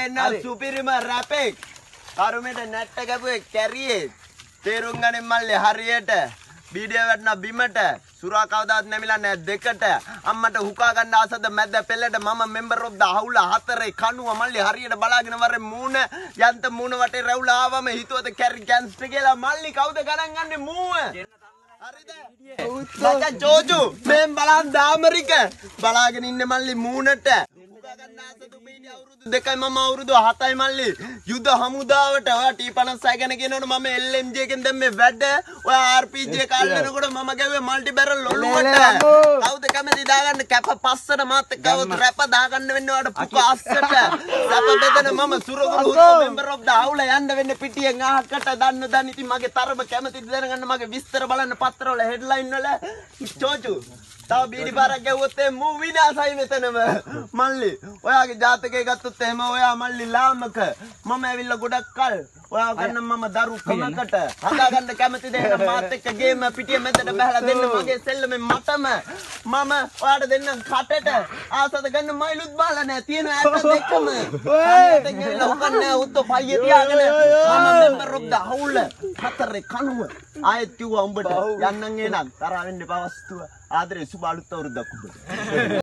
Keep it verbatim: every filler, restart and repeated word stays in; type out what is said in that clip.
එන්න සුපිරිම රැපෙක්. කරුමෙට නැට්ට කැපුවේ කැරියේ. තේරුම් ගනින් මල්ලි හරියට. බීඩිය වැටෙන බිමට සුරා කවදාවත් නැමිලා නැහැ දෙකට. අම්මට හුකා ගන්න ආසද මැද පෙළට මම මෙම්බර් ඔෆ් ද හවුල හතරේ කනුව මල්ලි හරියට බලාගෙන වරේ මූණ යන්ත මූණ වටේ රැවුල ආවම හිතුවද කැරි කැන්ස්ට් කියලා මල්ලි කවුද ගණන් ගන්නේ මූව? හරිද? මචං ජෝජු මෙන් බලන් දාමරික බලාගෙන ඉන්නේ මල්ලි මූණට. හුකා ගන්න ආසද බීඩිය අවුරුදු දෙකයි මම අවුරුදු හතයි මල්ලි. යුද හමුදාවට ඔයා ටී පනස් හය ගැන කියනකොට මම එල් එම් ජී එකෙන් දැම්මේ වැඩ. ඔයා ආර් පී ජී එක අල්ලනකොට මම ගැව්වේ මල්ටි බැරල් ඔලුවට. කවුද කැමති දාගන්න කැප පස්සට මාත් එක්කවත් රැප දාගන්න වෙන්නේ ඔයාට පුක අස්සට. රැප බෙදන මම සුරගුරු හුස්ස මෙම්බර් ඔෆ් ද හවුල යන්න වෙන්නේ පිටියෙන් අහකට දන්න දන්න ඉතින් මගේ තරම කැමති දැනගන්න මගේ විස්තර බලන්න පත්‍රවල හෙඩ්ලයින් වල චෝචු තව බීඩි පාරක් ගැව්වොත් ඒ මූ විනාසයි මෙතනම මල්ලි. ඔයාගේ ජාතකය ගත්තොත් එහෙම ඔයා මල්ලි ලාමක. මම ඇවිල්ලා ගොඩක් කල් ඔයා ගන්න මම දරු කමකට හදා ගන්න කැමති දෙයක් මාත් එක්ක ගේම පිටිය මැදට බහලා දෙන්න මගේ සෙල්ලමෙන් මටම මම ඔයාට දෙන්න කටට ආසද ගන්න මයිලුත් බාලා නැහැ තියෙන ඇට දෙකම ඔයත් ගිහලා උකන්නේ උත්තු පයිය තියාගෙන මම මෙම්බර් ඔෆ් ද හවුල හතරේ කනුව ආයෙත් කිව්වා උඹට යන්නම් එනන් තරහ වෙන්න එපා වස්තුව ආදරේ සුබ අලුත් අවුරුද්දක් උඹට